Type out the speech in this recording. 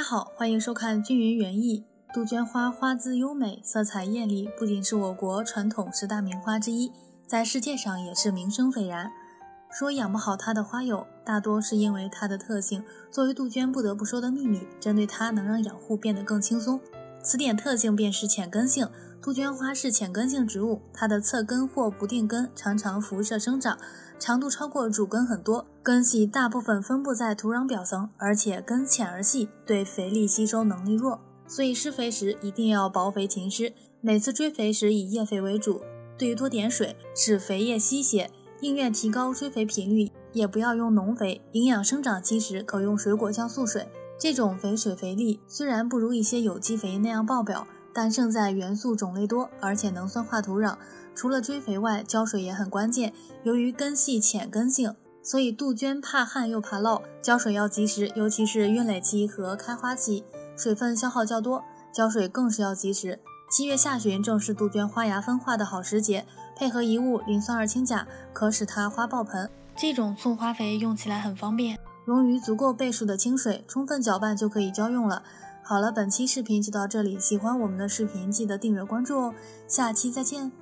好，欢迎收看均匀园艺。杜鹃花花姿优美，色彩艳丽，不仅是我国传统10大名花之一，在世界上也是名声斐然。说养不好它的花友，大多是因为它的特性。作为杜鹃不得不说的秘密，针对它能让养护变得更轻松。此点特性便是浅根性。杜鹃花是浅根性植物，它的侧根或不定根常常辐射生长，长度超过主根很多，根系大部分分布在土壤表层，而且根浅而细，对肥力吸收能力弱，所以施肥时一定要薄肥勤施。每次追肥时以叶肥为主，对多点水，使肥叶稀些。宁愿提高追肥频率，也不要用农肥。营养生长期时可用水果酵素水，这种肥水肥力虽然不如一些有机肥那样爆表，但胜在元素种类多，而且能酸化土壤。除了追肥外，浇水也很关键。由于根系浅根性，所以杜鹃怕旱又怕涝，浇水要及时，尤其是孕蕾期和开花期，水分消耗较多，浇水更是要及时。7月下旬正是杜鹃花芽分化的好时节，配合一物磷酸二氢钾，可使它花爆盆。这种促花肥用起来很方便，溶于足够倍数的清水，充分搅拌就可以浇用了。好了，本期视频就到这里，喜欢我们的视频记得订阅关注哦，下期再见。